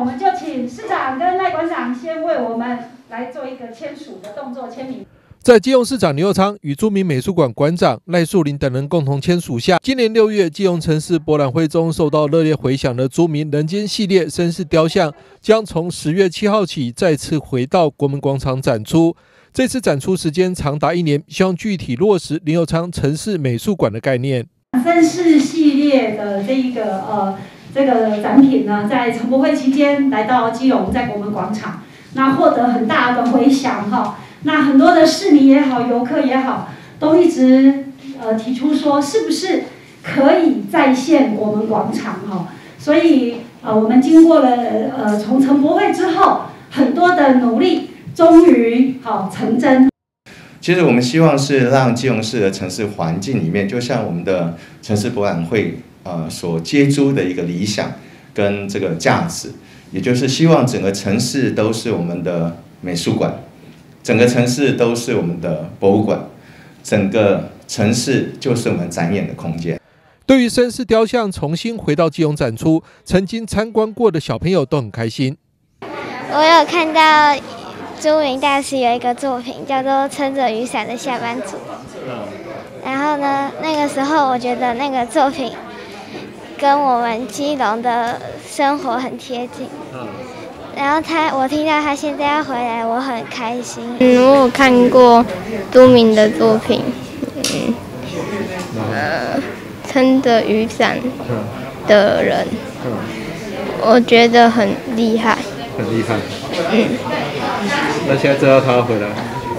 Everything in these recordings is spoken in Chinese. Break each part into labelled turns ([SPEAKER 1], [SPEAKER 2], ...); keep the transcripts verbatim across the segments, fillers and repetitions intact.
[SPEAKER 1] 我们就请市长跟赖馆长先为我们来做一个签署的动作签名。
[SPEAKER 2] 在基隆市长牛佑昌与朱明美术馆馆长赖树林等人共同签署下，今年六月基隆城市博览会中受到热烈回响的朱明人间系列绅士雕像，将从十月七号起再次回到国门广场展出。这次展出时间长达一年，希望具体落实林右昌城市美术馆的概念。
[SPEAKER 1] 绅士系列的这一个呃这个展品呢，在城博会期间来到基隆，在国门广场，那获得很大的回响哈。那很多的市民也好，游客也好，都一直呃提出说，是不是可以再现国门广场哈？所以呃我们经过了呃从城博会之后，很多的努力，终于好成真。
[SPEAKER 3] 其实我们希望是让基隆市的城市环境里面，就像我们的城市博览会呃所接诸的一个理想跟这个价值，也就是希望整个城市都是我们的美术馆，整个城市都是我们的博物馆，整个城市就是我们展演的空间。
[SPEAKER 2] 对于绅士雕像重新回到基隆展出，曾经参观过的小朋友都很开心。
[SPEAKER 4] 我有看到朱明大师有一个作品叫做《撑着雨伞的下班族》，然后呢，那个时候我觉得那个作品跟我们基隆的生活很贴近。然后他，我听到他现在要回来，我很开心。
[SPEAKER 5] 嗯，我有看过朱明的作品，嗯，呃，撑着雨伞的人，我觉得很厉害。
[SPEAKER 2] 很厉害。
[SPEAKER 5] 嗯。
[SPEAKER 2] 那现在知道他要回来。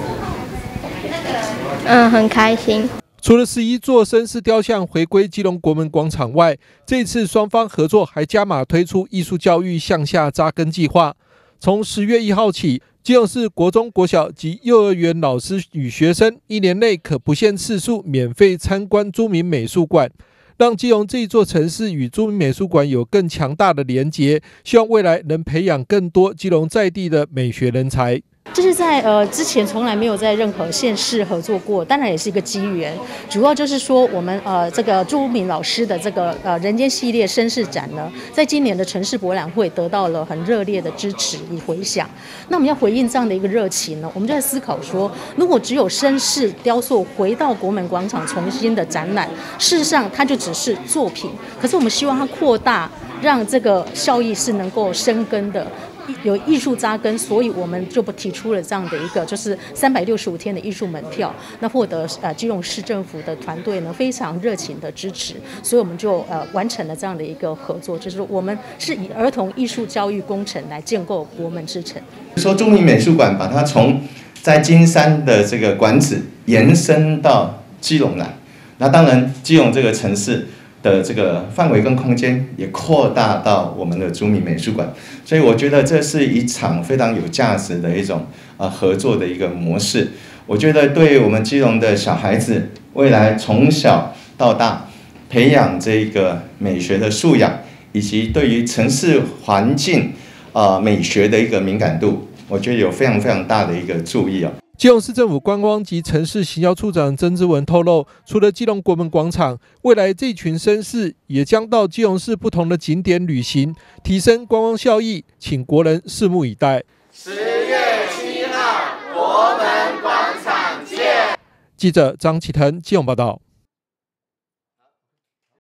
[SPEAKER 5] 嗯，很开心。
[SPEAKER 2] 除了十一座绅士雕像回归基隆国门广场外，这次双方合作还加码推出艺术教育向下扎根计划。从十月一号起，基隆市国中、国小及幼儿园老师与学生一年内可不限次数免费参观朱明美术馆，让基隆这一座城市与朱明美术馆有更强大的连结，希望未来能培养更多基隆在地的美学人才。
[SPEAKER 6] 这是在呃之前从来没有在任何县市合作过，当然也是一个机缘。主要就是说我们呃这个朱明老师的这个呃人间系列绅士展呢，在今年的城市博览会得到了很热烈的支持与回响。那我们要回应这样的一个热情呢，我们就在思考说，如果只有绅士雕塑回到国门广场重新的展览，事实上它就只是作品，可是我们希望它扩大，让这个效益是能够生根的。有艺术扎根，所以我们就不提出了这样的一个，就是三百六十五天的艺术门票。那获得呃基隆市政府的团队呢非常热情的支持，所以我们就呃完成了这样的一个合作，就是我们是以儿童艺术教育工程来建构国门之城。
[SPEAKER 3] 说朱明美术馆把它从在金山的这个馆址延伸到基隆来，那当然基隆这个城市的这个范围跟空间也扩大到我们的朱明美术馆，所以我觉得这是一场非常有价值的一种呃合作的一个模式。我觉得对我们基隆的小孩子未来从小到大培养这个美学的素养，以及对于城市环境呃美学的一个敏感度，我觉得有非常非常大的一个注意啊。
[SPEAKER 2] 基隆市政府观光及城市行销处长曾之文透露，除了基隆国门广场，未来这群绅士也将到基隆市不同的景点旅行，提升观光效益，请国人拭目以待。
[SPEAKER 7] 十月七号，国门广场见。
[SPEAKER 2] 记者张启腾基隆报道。